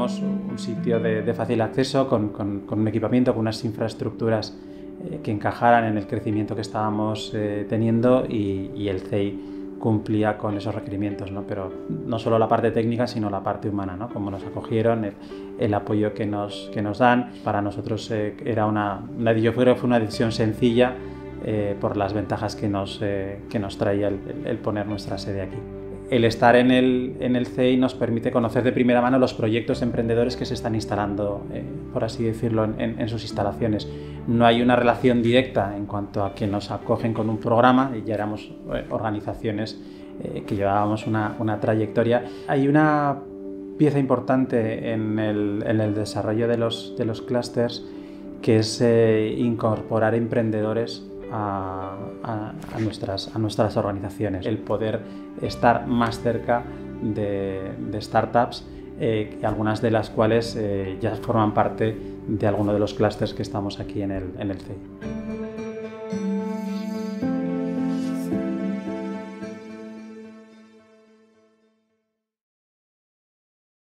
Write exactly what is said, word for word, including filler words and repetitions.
buscábamos un sitio de, de fácil acceso, con, con, con un equipamiento, con unas infraestructuras eh, que encajaran en el crecimiento que estábamos eh, teniendo, y, y el C E I cumplía con esos requerimientos, ¿no? Pero no solo la parte técnica, sino la parte humana, ¿no? Cómo nos acogieron, el, el apoyo que nos, que nos dan. Para nosotros eh, era una, una, yo creo que fue una decisión sencilla eh, por las ventajas que nos, eh, que nos traía el, el poner nuestra sede aquí. El estar en el, en el C E I nos permite conocer de primera mano los proyectos emprendedores que se están instalando, eh, por así decirlo, en, en, en sus instalaciones. No hay una relación directa en cuanto a que nos acogen con un programa, y ya éramos eh, organizaciones eh, que llevábamos una, una trayectoria. Hay una pieza importante en el, en el desarrollo de los, de los clústeres, que es eh, incorporar emprendedores A, a, a, nuestras, a nuestras organizaciones, el poder estar más cerca de, de startups, eh, algunas de las cuales eh, ya forman parte de alguno de los clústeres que estamos aquí en el, en el C E I.